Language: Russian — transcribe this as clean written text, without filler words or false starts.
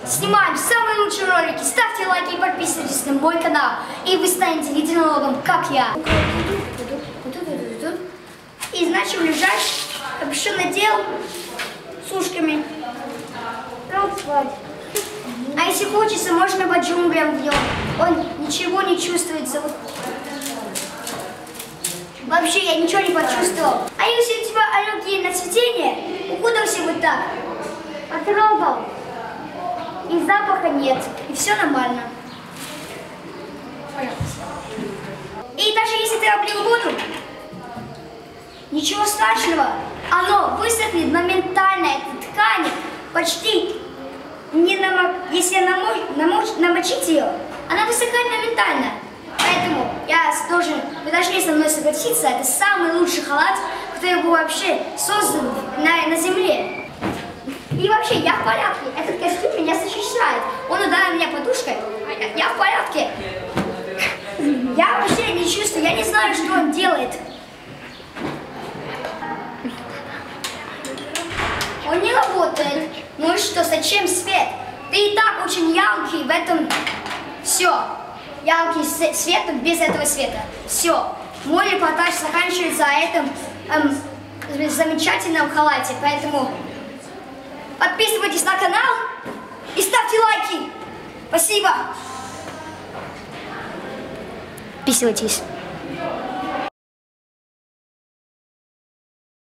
снимаем самые лучшие ролики. Ставьте лайки и подписывайтесь на мой канал. И вы станете единорогом, как я. И начал лежать, капюшон надел с ушками. А если хочется, можно по джунглям в нем. Он ничего не чувствуется. Вообще я ничего не почувствовал. А если у тебя аллергия на цветение, укутался вот так, потрогал, и запаха нет, и все нормально. И даже если ты облил воду, ничего страшного, оно высохнет моментально, эта ткань почти не если намочить ее, она высыхает моментально. Поэтому вы должны со мной согласиться, это самый лучший халат, который был вообще создан на земле. И вообще, я в порядке, этот костюм меня защищает. Он ударил меня подушкой, я в порядке. Я вообще не чувствую, я не знаю, что он делает. Он не работает. Ну и что, зачем свет? Ты и так очень яркий в этом. Все. Яркий свет без этого света. Все. Мой репортаж заканчивается на этом замечательном халате. Поэтому подписывайтесь на канал и ставьте лайки. Спасибо. Подписывайтесь.